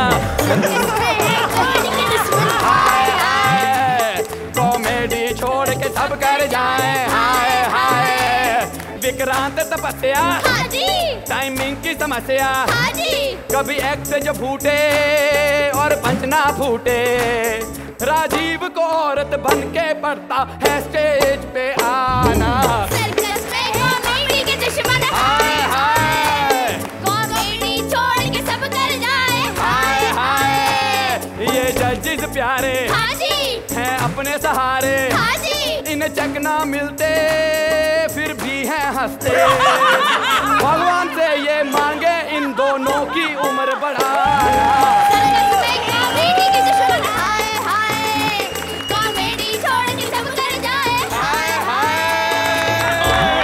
हाय हाय कॉमेडी छोड़ के सब कर जाए हाय हाय। विक्रांत तपस्या हाँ जी। टाइमिंग की समस्या हाँ जी। कभी एक्ट जो फूटे और पंच ना फूटे। राजीव को औरत बन के पड़ता है स्टेज पे आना। सर्कस में कॉमेडी के दुश्मन हाय हाय। कॉमेडी छोड़ के सब कर जाए हाय हाय। ये जजेस प्यारे हाँ जी। हैं अपने सहारे हाँ जी। इन्हें चक ना मिलते फिर भी हैं हंसते। भगवान से ये मांगे इन दोनों की उम्र बढ़ाना। सर्कस में कॉमेडी के दुश्मन हाय हाय। कॉमेडी छोड़ के सब कर जाए हाय हाय।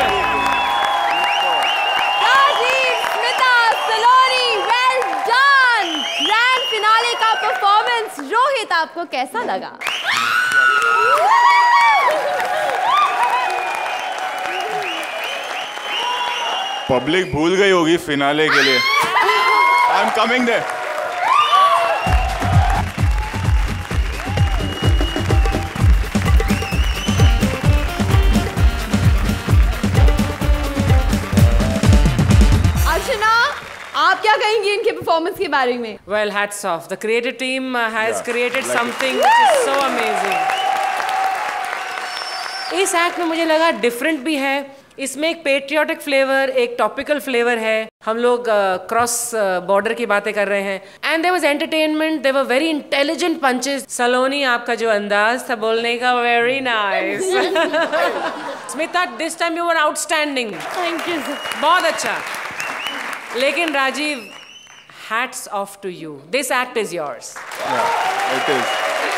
Rajeev, Smita, Saloni, well done. Grand finale का परफॉर्मेंस रोहित आपको कैसा लगा? पब्लिक भूल गई होगी फिनाले के लिए। I am coming there. Archana, आप क्या कहेंगी इनके परफॉर्मेंस के बारे में? Well, hats off. The creative team has created something which is so amazing. इस एक्ट में मुझे लगा डिफरेंट भी है। इसमें एक पेट्रियोटिक फ्लेवर, एक टॉपिकल फ्लेवर है। हम लोग क्रॉस बॉर्डर की बातें कर रहे हैं। And there was entertainment, there were very intelligent punches. Saloni, आपका जो अंदाज था बोलने का, very nice. Smita, this time you were outstanding. Thank you sir. बहुत अच्छा। लेकिन Rajiv, hats off to you. This act is yours. Yeah, it is.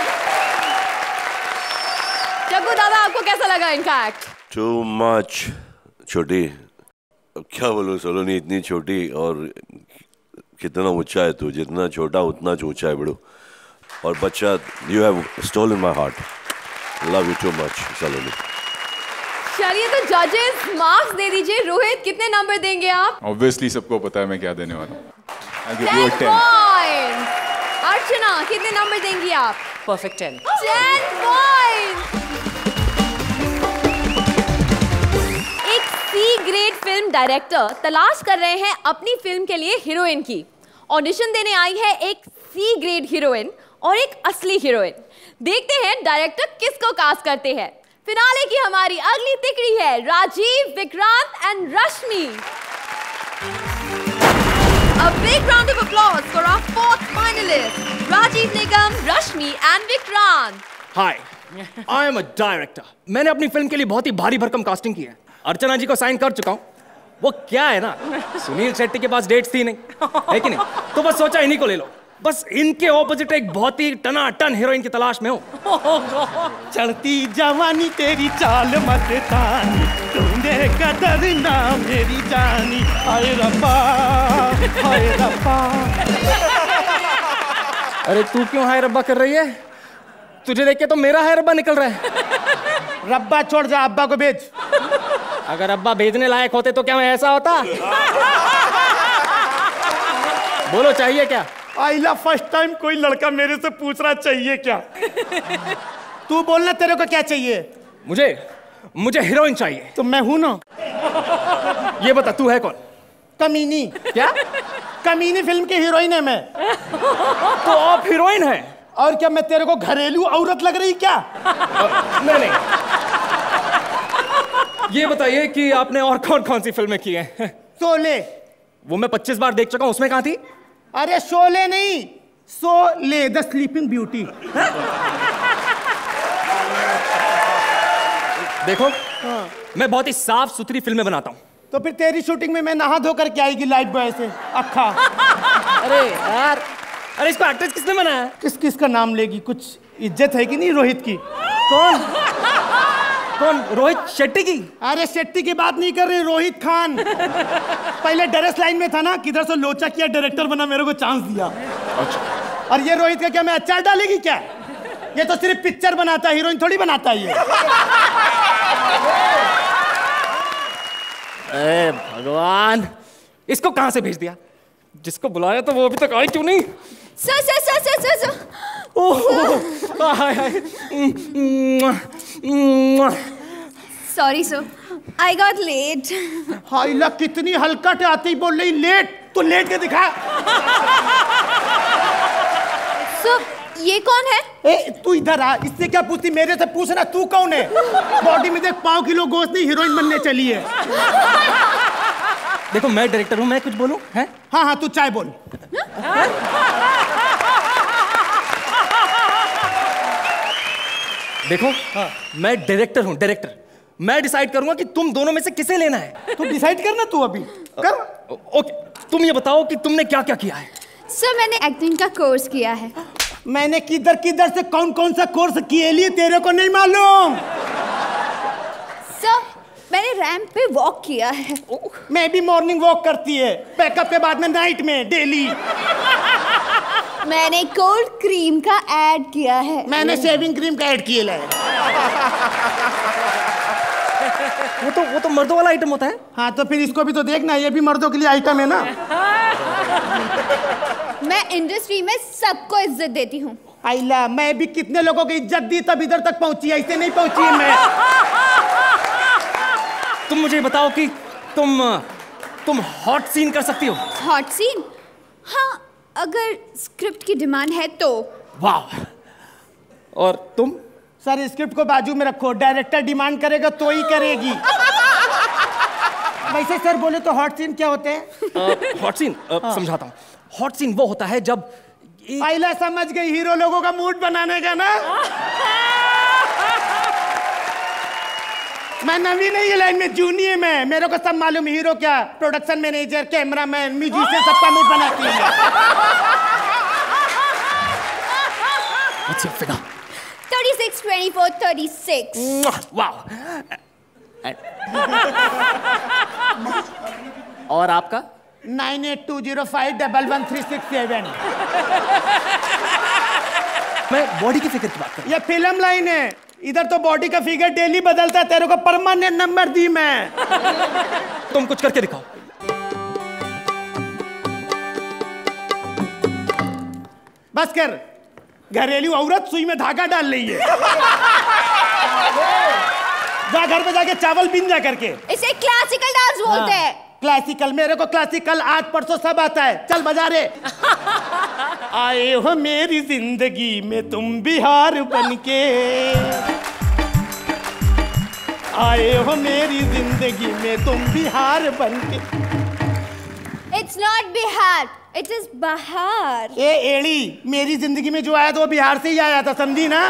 Jaggu Dada, आपको कैसा लगा इनका एक्ट? Too much. छोटी, अब क्या बोलूं सलोनी, इतनी छोटी और कितना ऊंचा है तू। जितना छोटा उतना ऊंचा है बड़ू। और बच्चा, you have stolen my heart. Love you too much सलोनी। चलिए तो जजेस मार्क्स दे दीजिए। रोहित, कितने नंबर देंगे आप? Obviously सबको पता है मैं क्या देने वाला हूँ। I'll give 10 you a 10. points. अर्चना, कितने नंबर देंगी आप? Perfect 10. 10 points. एक सी ग्रेड फिल्म डायरेक्टर तलाश कर रहे हैं अपनी फिल्म के लिए हीरोइन की। ऑडिशन देने आई है एक सी ग्रेड हीरोइन और एक असली हीरोइन। देखते हैं डायरेक्टर किसको कास्ट करते हैं। फिनाले की हमारी अगली तिकड़ी है Rajeev, Vikrant and Rashmi. A big round of applause for our fourth finalists, Rajiv Nigam, Rashmi and Vikrant. Hi, I am a director. मैंने अपनी फिल्म के लिए बहुत ही भारी भरकम कास्टिंग की है। अर्चना जी को साइन कर चुका हूँ। वो क्या है ना, सुनील शेट्टी के पास डेट्स थी नहीं, है कि नहीं, तो बस सोचा इन्हीं को ले लो। बस इनके ऑपोजिट एक बहुत ही टनाटन हीरोइन की तलाश में हूँ। चढ़ती जवानी तेरी चाल मस्तानी, तूने कदर ना मेरी जानी। हाय रब्बा, हाय रब्बा। अरे तू क्यों हाय रब्बा कर रही है? तुझे देख के तो मेरा हाय रब्बा निकल रहा है। रब्बा छोड़, जा अब्बा को भेज। अगर अब्बा भेजने लायक होते तो क्या मैं ऐसा होता? बोलो चाहिए क्या? आइला फर्स्ट टाइम कोई लड़का मेरे से पूछ रहा चाहिए क्या। तू बोलना तेरे को क्या चाहिए? मुझे हीरोइन चाहिए। तो मैं हूं ना। ये बता तू है कौन? कमीनी। क्या? कमीनी फिल्म की हीरोइन है मैं। तो आप हीरोइन है? और क्या मैं तेरे को घरेलू औरत लग रही क्या? नहीं। ये बताइए कि आपने और कौन कौन सी फिल्में की हैं? शोले। वो मैं 25 बार देख चुका हूं, उसमें कहाँ थी? अरे शोले नहीं, शोले द स्लीपिंग ब्यूटी। देखो, मैं बहुत ही साफ सुथरी फिल्में बनाता हूँ। तो फिर तेरी शूटिंग में मैं नहा धोकर क्या आएगी लाइट बॉय से अक्खा? अरे यार, अरे इसको एक्ट्रेस किसने बनाया? किस किस का नाम लेगी? कुछ इज्जत है कि नहीं रोहित की? कौन? कौन? रोहित शेट्टी की? अरे शेट्टी की बात नहीं कर रहे, रोहित खान। पहले डरेस लाइन में था ना, किधर से लोचा किया, डायरेक्टर बना, मेरे को चांस दिया। अच्छा। और ये रोहित का क्या मैं अचार डालेगी क्या? ये तो सिर्फ पिक्चर बनाता है, हीरोइन थोड़ी बनाता है ये। अरे भगवान, इसको कहां से भेज दिया? जिसको बुलाया तो वो अभी तक आई क्यों नहीं? Sir sir sir sir sir sir. Sorry sir, I got late. हाय लक, कितनी हलकट आती ही बोल रही लेट। तो लेट के दिखा। सर ये कौन है? ए तू इधर आ, इससे क्या पूछती, मेरे से पूछना तू कौन है? बॉडी में देख, 5 किलो गोश्त नहीं, हीरोइन बनने चली है। देखो मैं डायरेक्टर हूं, मैं कुछ बोलूं? हैं? हाँ हाँ तू चाय बोल। देखो हाँ। मैं डायरेक्टर हूं, डायरेक्टर। मैं डिसाइड करूंगा कि तुम दोनों में से किसे लेना है। तू डिसाइड करना, तू अभी कर। ओके, तुम ये बताओ कि तुमने क्या क्या किया है? सर मैंने एक्टिंग का कोर्स किया है। मैंने किधर किधर से कौन कौन सा कोर्स किए लिए, तेरे को नहीं मालूम? सर मैंने रैंप पे वॉक किया है। मैं भी मॉर्निंग वॉक करती है, पैकअप के बाद में नाइट में डेली। मैंने कोल्ड क्रीम का ऐड किया है। मैंने शेविंग क्रीम का ऐड किया है। वो तो मर्दों वाला आइटम होता है। हाँ तो फिर इसको भी तो देखना, ये भी मर्दों के लिए आइटम है ना। मैं इंडस्ट्री में सबको इज्जत देती हूँ। आइला, मैं भी कितने लोगों की इज्जत दी तब इधर तक पहुंची है, ऐसे नहीं पहुंची है मैं। तुम मुझे बताओ कि तुम हॉट सीन कर सकती हो? Hot scene? हाँ, अगर स्क्रिप्ट की डिमांड है तो। वाह। और तुम? सर स्क्रिप्ट को बाजू में रखो, डायरेक्टर डिमांड करेगा तो ही करेगी। वैसे सर बोले तो हॉट सीन क्या होते हैं? हॉट सीन समझाता हूँ। हॉट सीन वो होता है जब आइला समझ गई, हीरो लोगों का मूड बनाने का ना। मैं नवी नहीं ये लाइन में, जूनियर में, मेरे को सब मालूम। हीरो क्या, प्रोडक्शन मैनेजर, कैमरामैन, म्यूजिशियन, सबका मूड बनाती है। What's your figure? 36, 24, 36। वाह। और आपका? 9820511367। मैं बॉडी की फिगर की बात कर रहा हूं। ये फिल्म लाइन है, इधर तो बॉडी का फिगर डेली बदलता है, तेरे को परमानेंट नंबर दी मैं। तुम कुछ करके दिखाओ। बस कर, घरेलू औरत सुई में धागा डाल रही है। जा घर पे जाके चावल बीन जा करके। इसे क्लासिकल डांस बोलते हैं। क्लासिकल? मेरे को क्लासिकल आज परसों सब आता है, चल बजा रे। आए हो मेरी जिंदगी में तुम बिहार बनके, आए हो मेरी जिंदगी में तुम बिहार बनके। It's not Bihar, it is बहार। ए एड़ी, मेरी जिंदगी में जो आया था वो बिहार से ही आया था, समझी ना?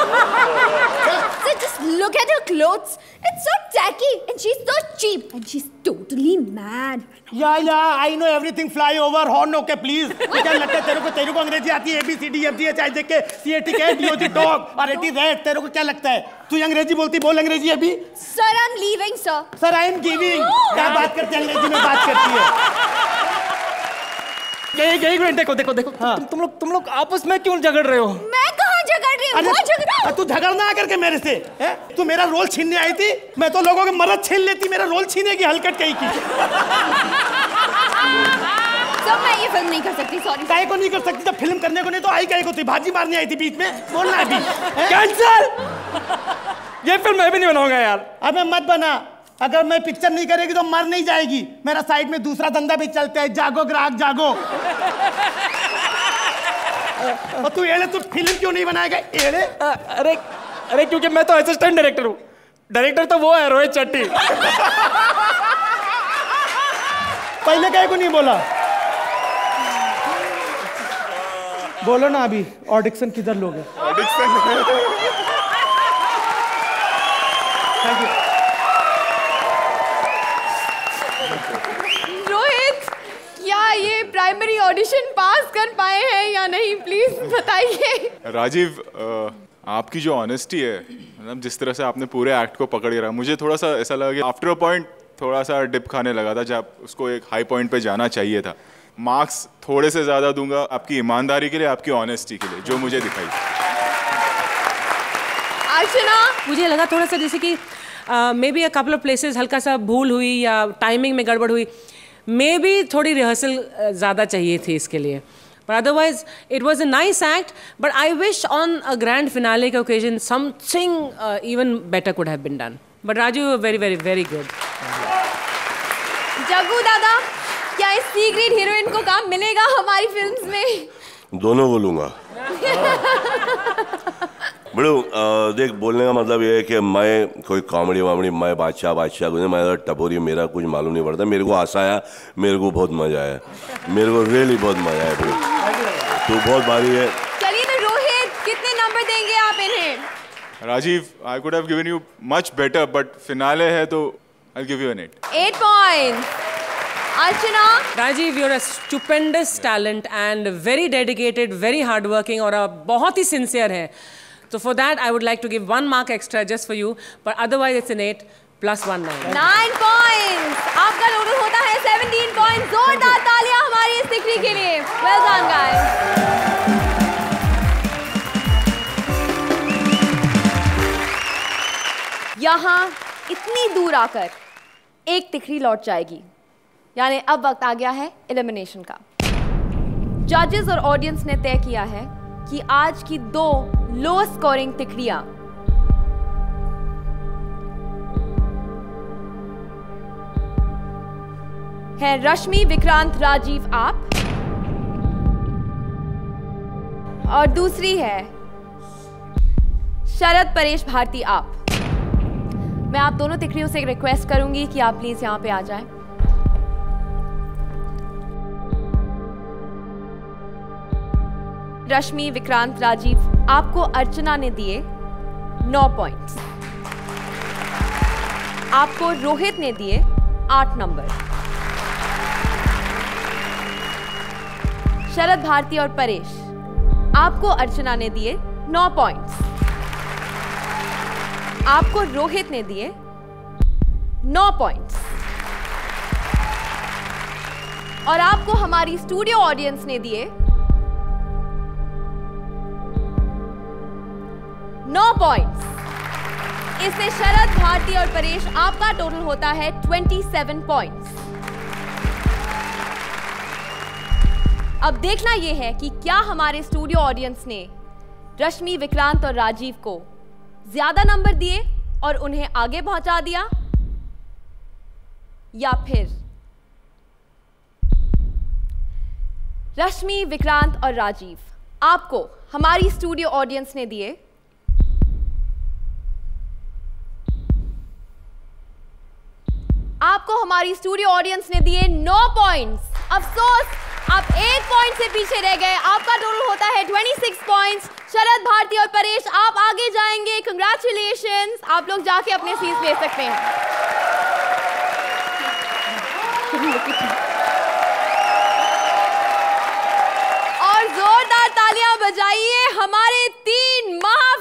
So just look at her clothes. It's so tacky and she's so cheap and she's totally mad. Yeah, I know everything. Fly over, horn, okay, please. क्या लगता है तेरे को अंग्रेजी आती है? ABCD FG HIJK CATK DOG dog और AT rat, तेरे को क्या लगता है? तू अंग्रेजी बोलती, बोल अंग्रेजी अभी। Sir, I'm leaving, sir. Sir, I am giving. क्या बात करती है अंग्रेजी में बात करती है? एक मिनट, देखो हाँ। तुम लोग आपस में क्यों झगड़ रहे हो? मैं कहाँ झगड़ रही हूँ? वो झगड़ रहा हूँ। तू झगड़ना करके मेरे से है? तू मेरा रोल छीनने आई थी, मैं तो लोगों के मर्द छीन लेती, मेरा रोल छीनेगी हलकट कहीं की। सर मैं ये फिल्म नहीं कर सकती, सॉरी। काहे को नहीं कर सकती? जब फिल्म करने को नहीं तो आई काहे को थी? भाजी मारने आई थी बीच में, बोलना अभी। कैंसल। ये फिल्म मैं भी नहीं बनाऊंगा यार। अबे मत बना, अगर मैं पिक्चर नहीं करेगी तो मर नहीं जाएगी। मेरा साइड में दूसरा धंधा भी चलता है, जागो ग्राहक जागो। और तू एड़े, तू फिल्म क्यों नहीं बनाएगा एड़े? अरे क्योंकि मैं तो असिस्टेंट डायरेक्टर हूँ, डायरेक्टर तो वो है रोहित शेट्टी। पहले काहे को नहीं बोला? बोलो ना अभी। ऑडिशन किधर लोगे? Thank you. क्या ये प्राइमरी ऑडिशन पास कर पाए हैं या नहीं, प्लीज बताइए। राजीव, आपकी जो ऑनेस्टी है मतलब जिस तरह से आपने पूरे एक्ट को पकड़ के रखा, मुझे थोड़ा सा ऐसा लगा कि आफ्टर अ पॉइंट थोड़ा सा डिप खाने लगा था, जब उसको एक हाई पॉइंट पे जाना चाहिए था। मार्क्स थोड़े से ज़्यादा दूंगा आपकी ईमानदारी के लिए, आपकी ऑनेस्टी के लिए, जो मुझे दिखाई। अर्चना, मुझे लगा थोड़ा सा जैसे कि maybe a couple of places हल्का सा भूल हुई या टाइमिंग में गड़बड़ हुई, मे बी थोड़ी रिहर्सल ज़्यादा चाहिए थी इसके लिए, but otherwise it was a nice act, but I wish on a grand finale occasion something even better could have been done, but Raju, you were very very very good. Jaggu दादा, क्या इस सी ग्रेड हीरोइन को काम मिलेगा हमारी फिल्म्स में? दोनों को लूंगा। बड़ो देख, बोलने का मतलब ये है कि मैं कोई कॉमेडी वामेडी, मैं बादशाह कुछ नहीं, मैं टपोरी, मेरा कुछ मालूम नहीं पड़ता। मेरे को हंसाया, मेरे को बहुत मजा आया, मेरे को रियली बहुत मजा आया। तू बहुत भारी है। चलिए तो रोहित, कितने नंबर देंगे आप इन्हें? Rajeev, I could have given you much better, but finale है तो I give you an 8. 8 points. Archana, Rajiv, you're a stupendous talent and very dedicated, very hardworking और बहुत ही sincere है. So for that, I would like to give 1 mark extra just for you, but otherwise it's an 8 plus 1 9. 9 points. आपका टोटल होता है 17 points. जोरदार तालियां हमारी इस तिकड़ी के लिए. Well done, guys. यहाँ इतनी दूर आकर एक तिकड़ी लौट जाएगी, यानी अब वक्त आ गया है एलिमिनेशन का। जजेस और ऑडियंस ने तय किया है कि आज की 2 लो स्कोरिंग तिकड़ियां हैं रश्मि विक्रांत राजीव आप, और दूसरी है शरद परेश भारती आप। मैं आप दोनों तिकड़ियों से एक रिक्वेस्ट करूंगी कि आप प्लीज यहां पे आ जाएं। रश्मि विक्रांत राजीव, आपको अर्चना ने दिए 9 पॉइंट्स, आपको रोहित ने दिए 8 नंबर, शरद भारती और परेश, आपको अर्चना ने दिए 9 पॉइंट्स, आपको रोहित ने दिए 9 पॉइंट्स, और आपको हमारी स्टूडियो ऑडियंस ने दिए 9 पॉइंट्स। इससे शरद भारती और परेश, आपका टोटल होता है 27 पॉइंट्स। अब देखना यह है कि क्या हमारे स्टूडियो ऑडियंस ने रश्मि विक्रांत और राजीव को ज्यादा नंबर दिए और उन्हें आगे पहुंचा दिया, या फिर रश्मि विक्रांत और राजीव, आपको हमारी स्टूडियो ऑडियंस ने दिए आपको हमारी स्टूडियो ऑडियंस ने दिए 9 पॉइंट्स। अफसोस, आप 1 पॉइंट से पीछे रह गए। आपका टोटल होता है 26 पॉइंट्स। शरद भारती और परेश, आप आगे जाएंगे। कंग्रेचुलेशंस, आप लोग जाके अपने सीट ले सकते हैं। और जोरदार तालियां बजाइए हमारे 3 महा